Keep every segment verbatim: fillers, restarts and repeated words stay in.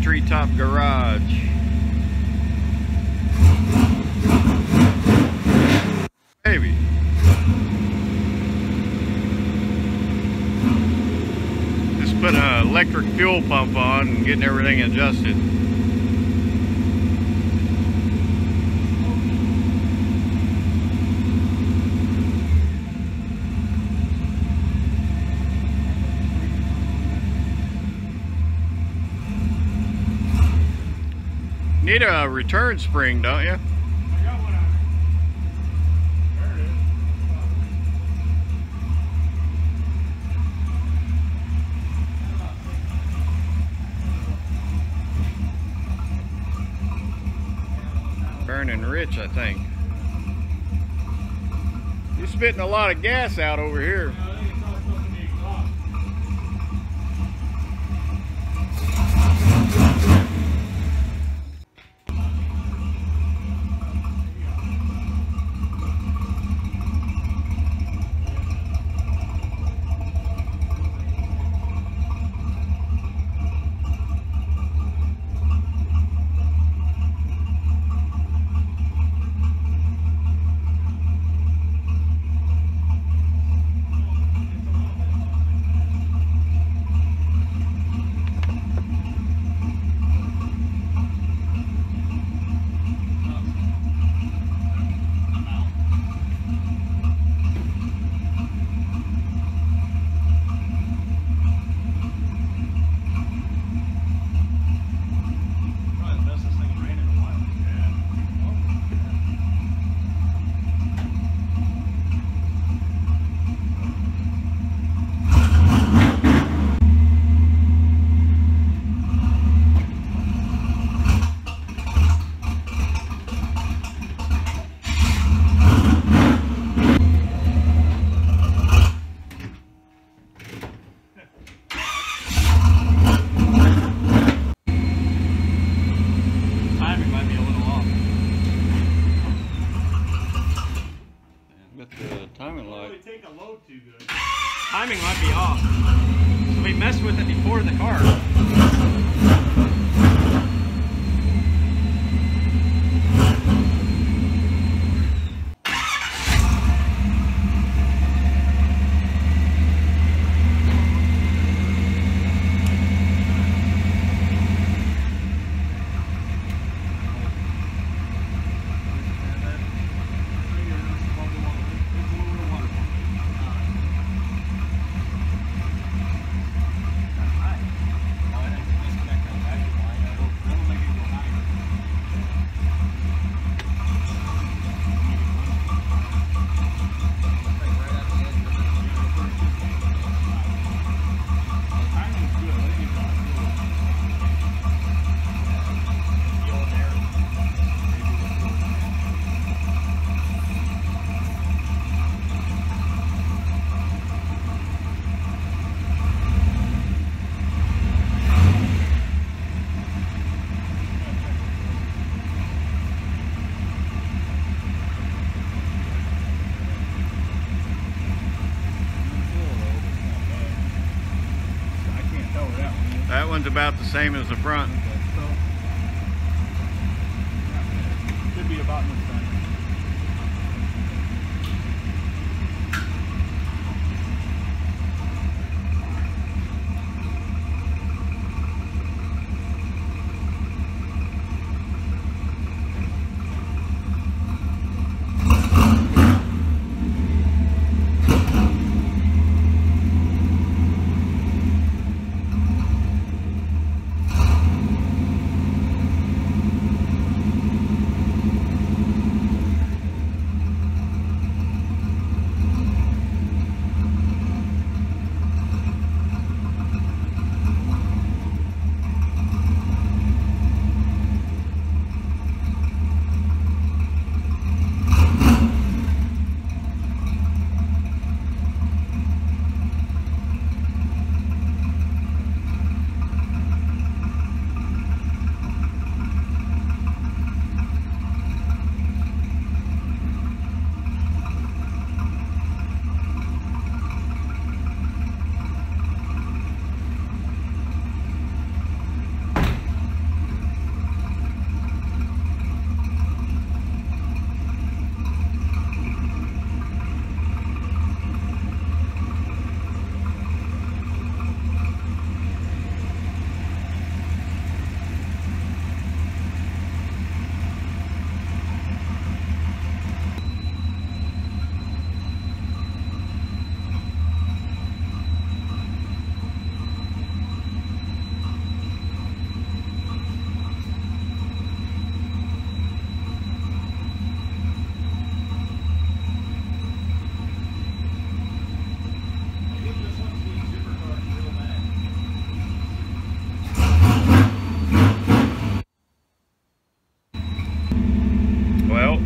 Treetop Garage. Baby. Just put an electric fuel pump on and getting everything adjusted. Need a return spring, don't you? I got one on it. There it is. Burning rich, I think. You're spitting a lot of gas out over here. Yeah, I think it's all supposed to be exhaust. Too good. Timing might be off. So we messed with it before the car. That one's about the same as the front. Should be about in the center.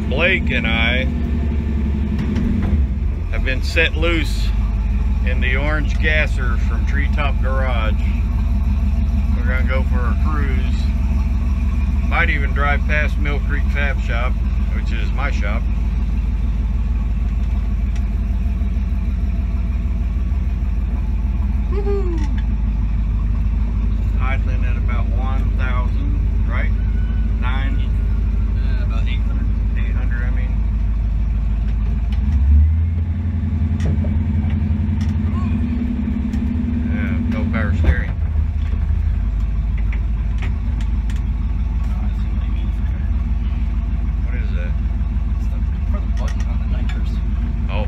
Blake and I have been set loose in the orange gasser from Treetop Garage. We're gonna go for a cruise. Might even drive past Mill Creek Fab Shop, which is my shop. Woohoo! Idling at about one thousand, right? Nine? Uh, about eight hundred. eight hundred, I mean. Yeah, no power steering. What is that? It's the, for the button on the nitros. Oh.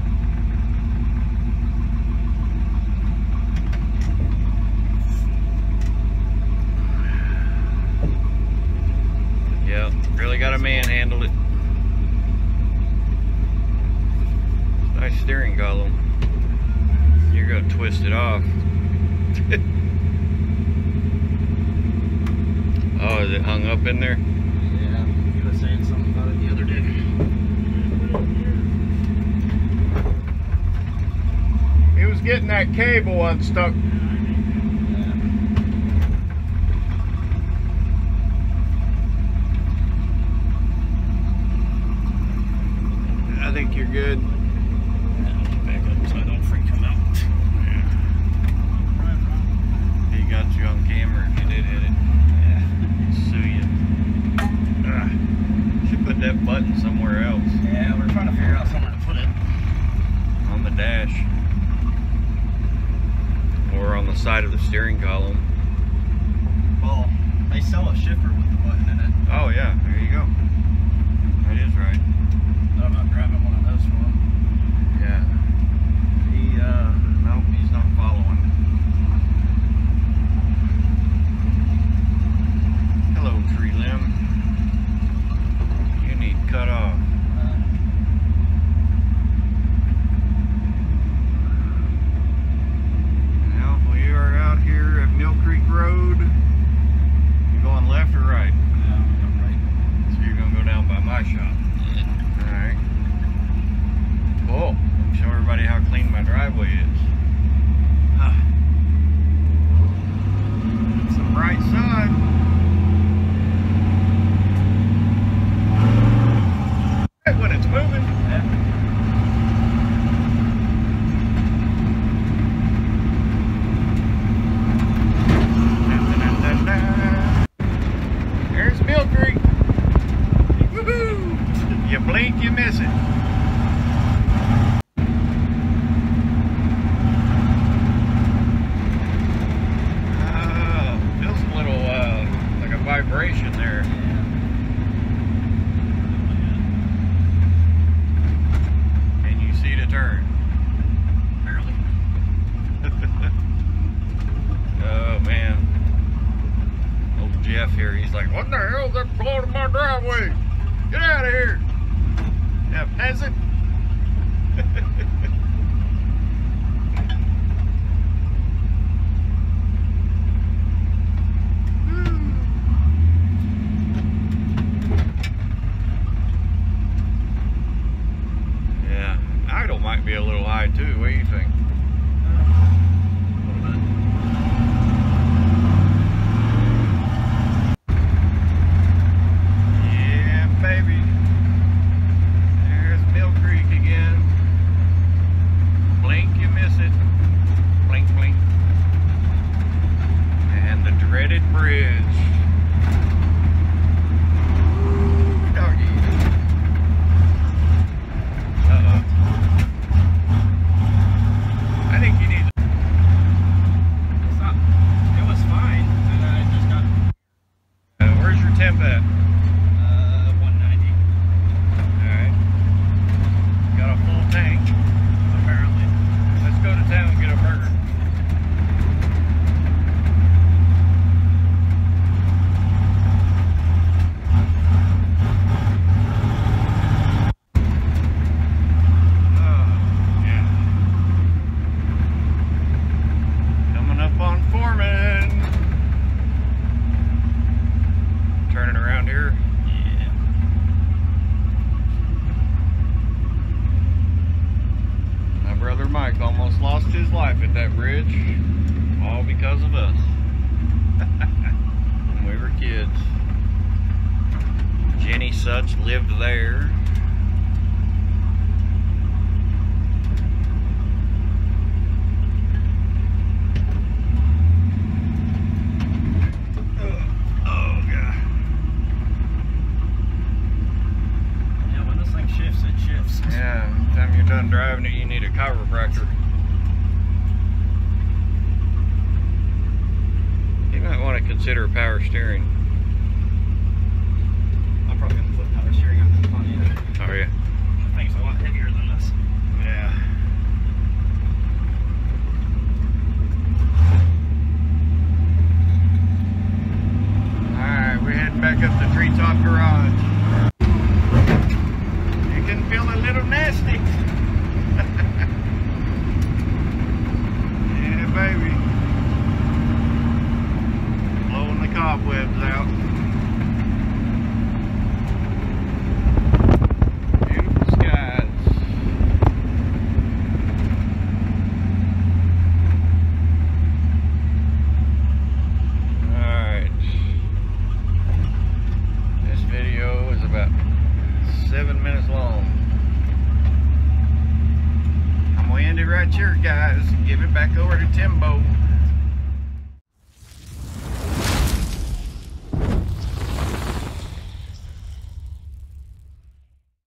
Yeah, really got to manhandle it. Nice steering column. You're gonna twist it off. Oh, is it hung up in there? Yeah, he was saying something about it the other day. He was getting that cable unstuck. I think you're good. Back up so I don't freak him out. He got you on camera if you did hit it. Yeah. Sue you. Ah. Should put that button somewhere else. Yeah, we're trying to figure out somewhere to put it. On the dash. Or on the side of the steering column. Well, they sell a shifter with the button in it. Oh yeah, there you go. That is right. I'm not grabbing one of those for him. Yeah. He, uh, nope, he's not following. Hello, tree limb. You need cut off. Now, we are out here at Mill Creek Road. You going left or right? Yeah, I'm right. So you're gonna go down by my shop. Alright. Cool. Show everybody how clean my driveway is. Ah. It's the right side. Right when it's moving. Yeah. There's Mill Creek. Woohoo! You blink, you miss it. Oh, feels a little uh, like a vibration there. Can you see the turn? Barely. Oh man. Old Jeff here, he's like, what the hell is that blowing in my driveway? Get out of here. Yeah, peasant. Yeah, idle might be a little high too. What do you think? Yeah, baby. There's Mill Creek. life at that bridge, all because of us. When we were kids. Jenny Such lived there. Oh, God. Yeah, when this thing shifts, it shifts. Yeah, time you're done driving it, you need a chiropractor. You might want to consider power steering. I'm probably gonna flip power steering on that funny. Oh yeah. The thing's a lot heavier than this. Yeah. Alright, we're heading back up the Treetop Garage. You can feel a little nasty. Yeah, baby. Blowing the cobwebs out. Beautiful skies. Alright. This video is about seven minutes long. I'm gonna end it right here, guys. Give it back over to Timbo.